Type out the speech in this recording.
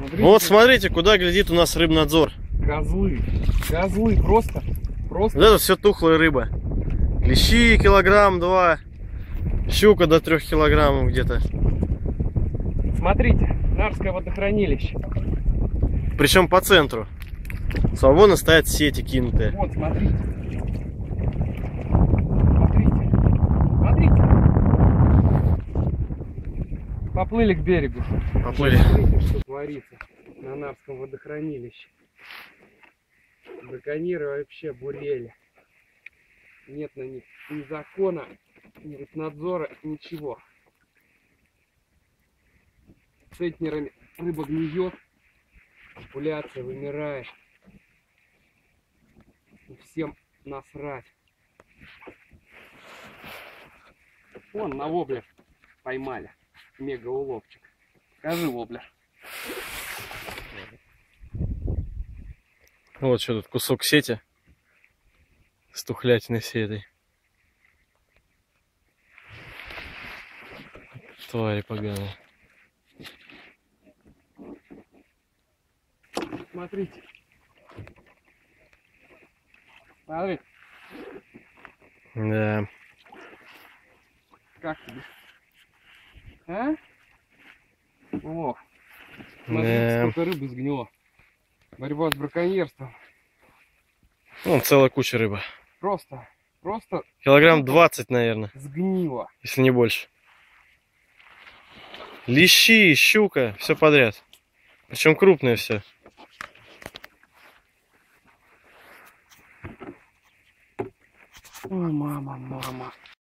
Смотрите. Вот смотрите, куда глядит у нас рыбнадзор. Козлы. Козлы просто. Вот это все тухлая рыба. Клещи килограмм-два. Щука до 3 килограммов где-то. Смотрите, Нарвское водохранилище. Причем по центру. Свободно стоят сети кинутые. Вот, смотрите. Смотрите. Смотрите. Поплыли к берегу. Поплыли. Смотрите, что творится на Нарвском водохранилище. Браконьеры вообще бурели. Нет на них ни закона, ни рыбнадзора, ничего. Центнерами рыба гниет, популяция вымирает. И всем насрать. Вон на воблер поймали. Мега уловчик. Скажи, воблер. Вот что тут кусок сети. С тухлятиной всей этой. Твари поганые. Смотрите. Смотри, Да. как тебе? А? О, смотрите, Да. сколько рыбы сгнило. Борьба с браконьерством. Вон целая куча рыбы. Просто Килограмм 20, наверное, сгнило. если не больше. Лещи, щука, все подряд. Причем крупное все. Ой, мама.